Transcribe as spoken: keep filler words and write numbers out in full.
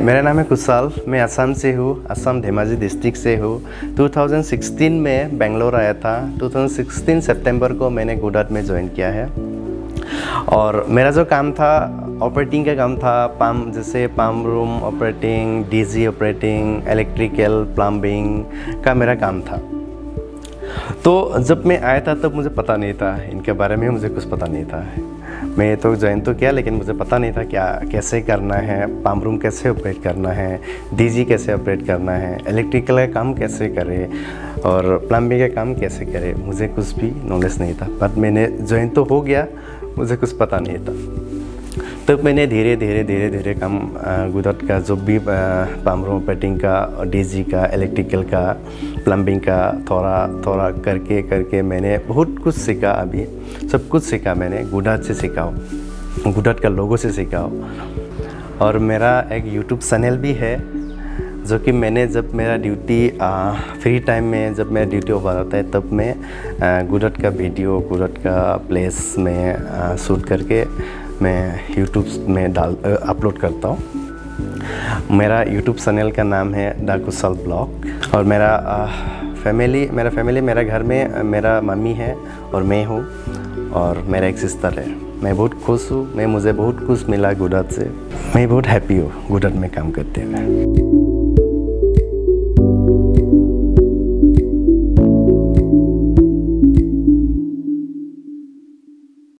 मेरा नाम है कुशाल। मैं असम से हूँ, असम धेमाजी डिस्ट्रिक्ट से हूँ। दो हज़ार सोलह में बेंगलोर आया था। दो हज़ार सोलह सितंबर को मैंने गुजरात में ज्वाइन किया है और मेरा जो काम था ऑपरेटिंग का काम था। पम्प जैसे pump room operating, DG operating, electrical plumbing का मेरा काम था। तो जब मैं आया था तब मुझे पता नहीं था इनके बारे में, मुझे कुछ पता नहीं था। मैं तो ज्वाइन तो किया लेकिन मुझे पता नहीं था क्या कैसे करना है, पम्प रूम कैसे ऑपरेट करना है, डीजी कैसे ऑपरेट करना है, इलेक्ट्रिकल का काम कैसे करे और प्लम्बिंग का काम कैसे करे। मुझे कुछ भी नॉलेज नहीं था, बट मैंने ज्वाइन तो हो गया, मुझे कुछ पता नहीं था। तब तो मैंने धीरे धीरे धीरे धीरे काम गुजरात का जो भी पम्प रूम ऑपरेटिंग का, डीजी का, इलेक्ट्रिकल का, प्लम्बिंग का थोड़ा थोड़ा करके करके मैंने बहुत कुछ सीखा। अभी सब कुछ सीखा मैंने, गुजरात से सीखा हूँ, गुजरात का लोगों से सीखा हूँ। और मेरा एक यूट्यूब चैनल भी है जो कि मैंने जब मेरा ड्यूटी फ्री टाइम में जब मेरा ड्यूटी ओवर आता है तब मैं गुजरात का वीडियो, गुजरात का प्लेस में शूट करके मैं यूट्यूब में डाल अपलोड करता हूँ। मेरा यूट्यूब चैनल का नाम है द कुशाल ब्लॉग। और मेरा आ, फैमिली मेरा फैमिली मेरा घर में मेरा मम्मी है और मैं हूँ और मेरा एक सिस्टर है। मैं बहुत खुश हूँ, मैं मुझे बहुत कुछ मिला गुजरात से। मैं बहुत हैप्पी हूँ गुजरात में काम करते हुए।